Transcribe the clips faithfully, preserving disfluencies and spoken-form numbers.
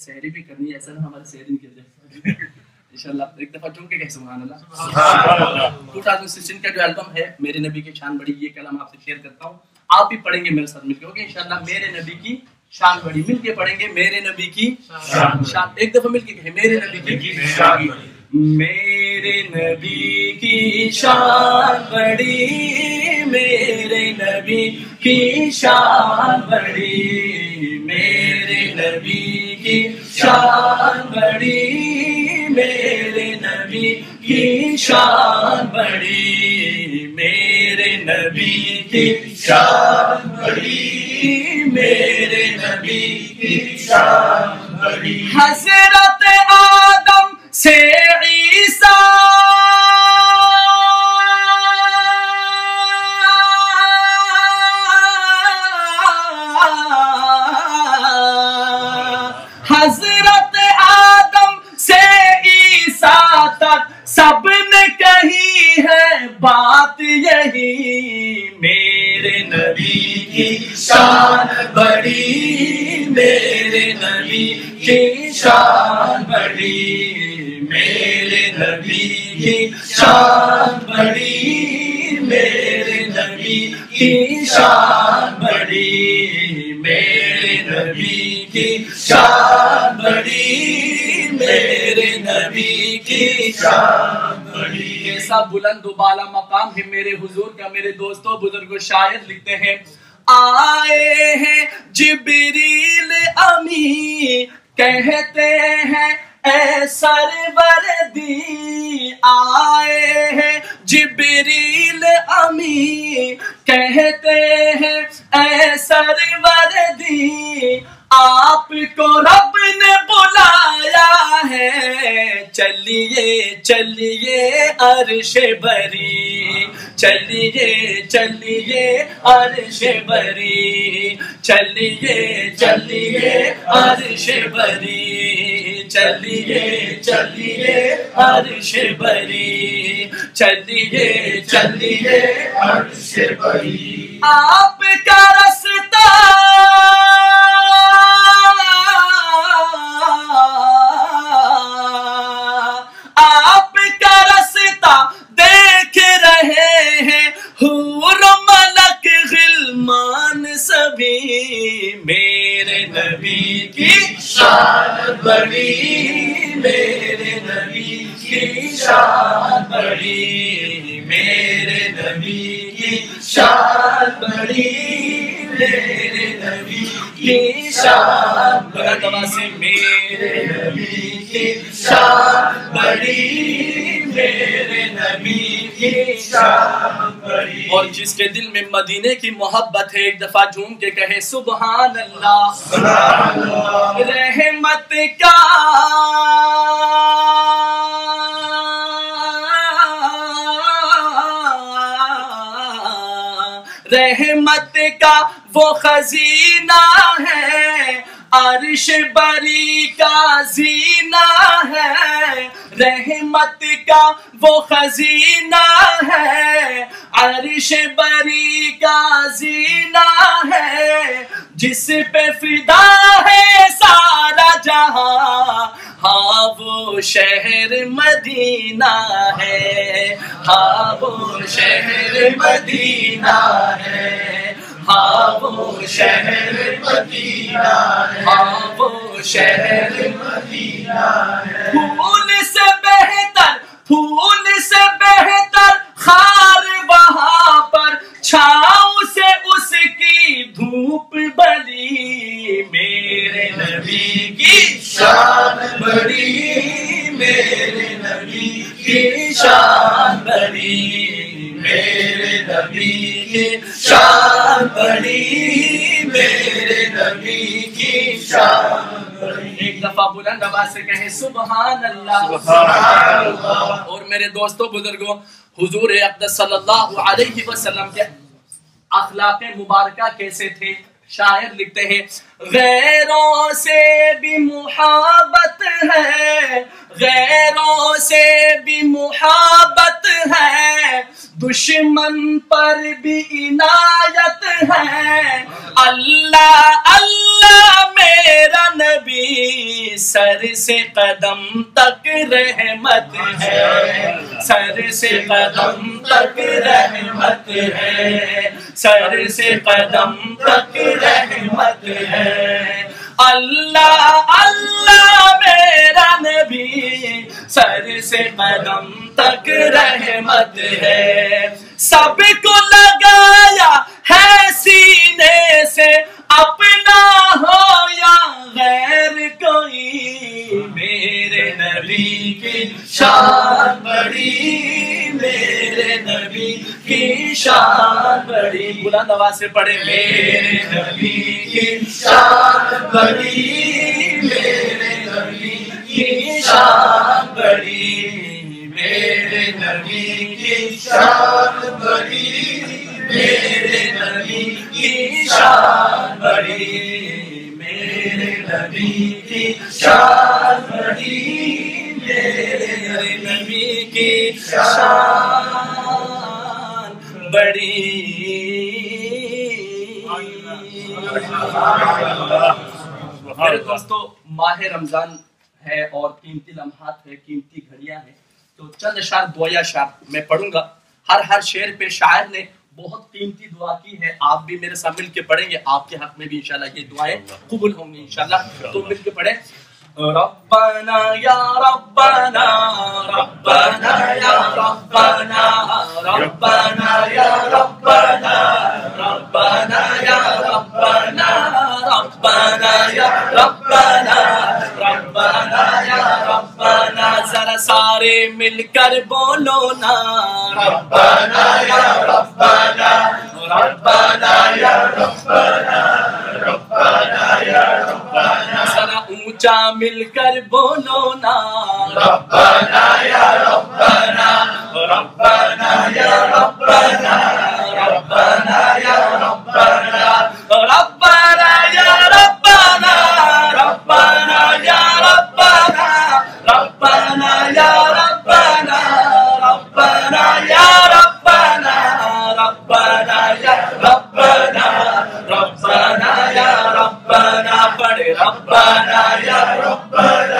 سحری بھی کرنی ہے، ایسا نہ ہمارے سحری نہیں کرتے انشاءاللہ ایک دفعہ چون کے کہہ سبحان اللہ۔ ٹو تھاؤزینڈ سکسٹین کا جو البم ہے میرے نبی کی شان بڑی، یہ کلام آپ سے شیئر کرتا ہوں، آپ بھی پڑھیں گے میرے ساتھ مل کے، اوکے انشاءاللہ۔ میرے نبی کی شان بڑی، مل کے پڑھیں گے میرے نبی کی شان، ایک دفعہ مل کے کہیں میرے نبی کی شان بڑی، میرے نبی کی شان بڑی، میرے نبی کی شان بڑی، میرے نبی کی شان بڑی، میرے نبی کی شان بڑی، میرے نبی کی شان بڑی، میرے نبی کی شان بڑی۔ حضرت آدم سے عیسیٰ حضرت آدم سے عیسیٰ تک سب نے کہی ہے بات یہی، میرے نبی کی شان بڑی، میرے نبی کی شان بڑی، میرے نبی کی شان بڑی، میرے نبی کی شان بڑی، میرے نبی کی شان بڑی، میرے نبی کی شان بڑی۔ کیسا بلند و بالا مقام ہے میرے حضور کا۔ میرے دوستوں بزرگوں شاعر لکھتے ہیں، آئے ہیں جبریل امی کہتے ہیں اے سروردی، آئے ہیں جبریل امی کہتے ہیں اے سروردی، آپ کو رب نے بلایا ہے، چلیے چلیے عرش بری، چلیے چلیے عرش بری، چلیے چلیے عرش بری، چلیے چلیے عرش بری، چلیے چلیے عرش بری۔ آپ کا رستہ آپ کا رستہ دیکھ رہے ہیں حور و ملک غلمان سبھی، میرے نبی کی شان بڑی، میرے نبی کی شان بڑی، میرے نبی کی شان بڑی، میرے نبی کی شان بڑی، سے میرے نبی کی شان بڑی، میرے نبی کی شان بڑی۔ اور جس کے دل میں مدینے کی محبت ہے ایک دفعہ جھوم کے کہے سبحان اللہ، سبحان اللہ۔ رحمت کا رحمت کا وہ خزینہ ہے، عرش بری کا زینہ ہے، رحمت کا وہ خزینہ ہے، عرش بری کا زینہ ہے، جس پہ فدا ہے سارا جہاں، ہاں وہ شہر مدینہ ہے، ہاں وہ شہر مدینہ ہے، ہاں وہ شہر مدینہ ہے، ہاں وہ شہر مدینہ ہے۔ پھول سے بہتر پھول سے بہتر خار وہاں پر، چھاؤں سے اس کی دھوپ بلی، میرے نبی کی شان بڑی، میرے نبی کی شان بڑی، میرے نبی کی شان بڑی، میرے نبی کی شان بڑی۔ ایک دفعہ بلند آواز سے کہیں سبحان اللہ، سبحان اللہ۔ اور میرے دوستوں بزرگوں، حضور اقدس صلی اللہ علیہ وسلم کے اخلاق مبارکہ کیسے تھے؟ شاعر لکھتے ہیں، غیروں سے بھی محبت ہے، غیروں سے بھی محبت ہے، دشمن پر بھی عنایت ہے، اللہ اللہ میرا نبی سر سے قدم تک رحمت ہے، سر سے قدم تک رحمت ہے، سر سے قدم تک رحمت ہے۔ اللہ اللہ میرا نبی، سر سے قدم تک رحمت ہے۔ سب کو لگایا ہے سینے سے، اپنا ہو یا غیر کوئی، میرے نبی کی شان بڑی، میرے نبی کی شان بڑی۔ بلند آواز سے پڑھے، میرے نبی کی شان بڑی، میرے نبی کی شان بڑی، میرے نبی کی شان بڑی، میرے نبی کی شان بڑی، میرے نبی کی شان بڑی، میرے نبی کی شان بڑی۔ میرے دوستو، ماہ رمضان ہے اور قیمتی لمحات ہے، قیمتی گھڑیاں ہیں، تو چند اشعار دعائیا اشعار میں پڑھوں گا۔ ہر ہر شعر پہ شاعر نے بہت قیمتی دعا کی ہے، آپ بھی میرے ساتھ مل کے پڑھیں گے، آپ کے حق میں بھی انشاءاللہ یہ دعائیں قبول ہوں گی انشاءاللہ، تو مل کے پڑھیں۔ ربنا یا ربنا ربنا یا ربنا ربنا یا ربنا ربنا یا ربنا ربنا یا ربنا ربنا یا ربنا، ذرا سارے مل کر بولو نا، ربنا یا ربنا ربنا یا ربنا ربنا یا ربنا، ذرا اونچا مل کر بولو نا، ربنا یا ربنا ربنا یا ربنا ربنا یا ربنا ربنا یا ربنا ربنا یا ربنا ربنا یا ربنا ربنا یا ربنا ربنا یا ربنا ربنا یا ربنا، پڑھے ربنا یا ربنا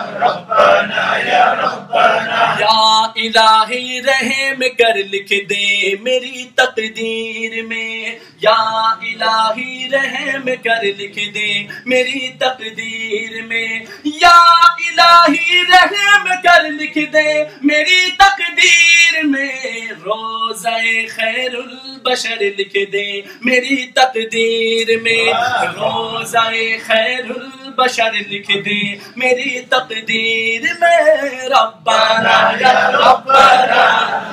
ربنا یا ربنا۔ یا الہی رحم کر لکھ دے میری تقدیر میں، یا الہی رحم کر لکھ دے میری تقدیر میں، یا الہی رحم کر لکھ دے میری تقدیر میں، روزہ خیر البشر لکھ دے میری تقدیر میں، روزہ خیر البشر لکھ دے میری تقدیر میں، ربنا یا ربنا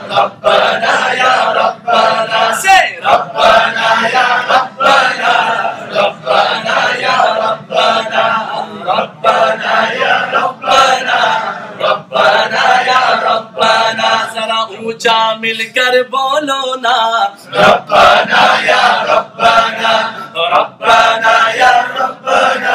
ربنا یا ربنا، سے ربنا یا ربنا ربنا یا ربنا ربنا یا ربنا ربنا یا ربنا، ذرا اونچا مل کر بولو نا، ربنا یا ربنا ربنا یا ربنا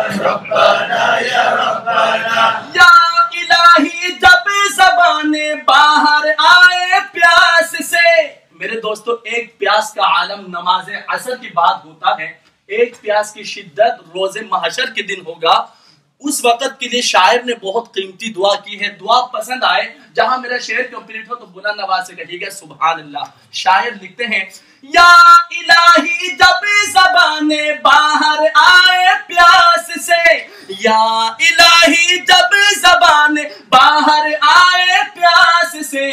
ربنا یا ربنا۔ یا الہی جب زبانیں باہر آئے پیاس سے، میرے دوستو ایک پیاس کا عالم نماز عصر کی بات ہوتا ہے، ایک پیاس کی شدت روز محشر کے دن ہوگا، اس وقت کے لیے شاعر نے بہت قیمتی دعا کی ہے۔ دعا پسند آئے، جہاں میرا شعر کمپلیٹ ہو تو بلند آواز سے کہیے گا سبحان اللہ۔ شاعر لکھتے ہیں، یا الہی جب زبانیں باہر آئے پیاس سے، یا الہی جب زبانیں باہر آئے پیاس سے،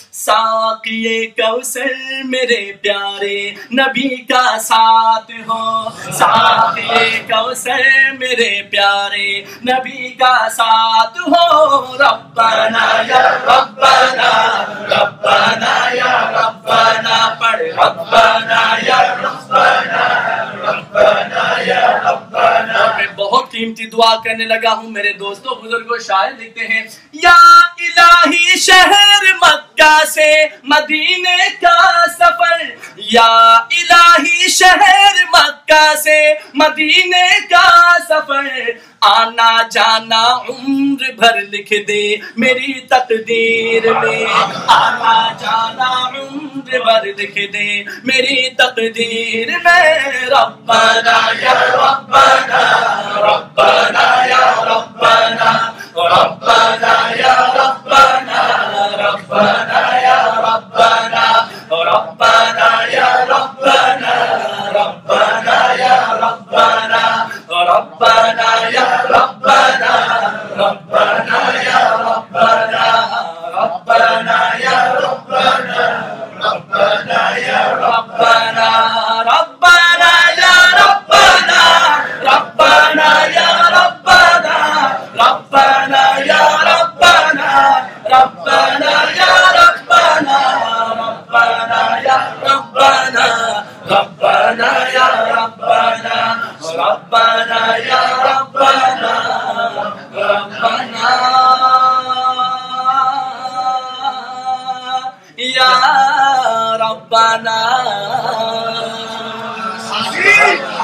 ساقی کوثر میرے پیارے نبی کا ساتھ ہو، ساقی کوثر میرے پیارے نبی کا ساتھ ہو، ربنا یا ربنا ربنا یا ربنا، پڑھ ربنا یا ربنا ربنا یا ربنا۔ میں بہت قیمتی دعا کرنے لگا ہوں میرے دوستوں بزرگوں، شاعر لکھتے ہیں، یا الہی شہر مکہ سے مدینے کا سفر، یا الہی شہر مکہ سے مدینے کا سفر، آنا جانا عمر بھر لکھ دے میری تقدیر میں، آنا جانا عمر بھر لکھ دے میری تقدیر میں، ربنا یا ربنا ربنا یا ربنا ربنا یا ربنا ربنا یا ربنا ربنا یا ربنا ربنا یا ربنا ربنا یا ربنا ربنا یا ربنا ربنا یا ربنا ربنا یا ربنا ربنا یا ربنا ربنا یا ربنا ربنا یا ربنا ربنا یا ربنا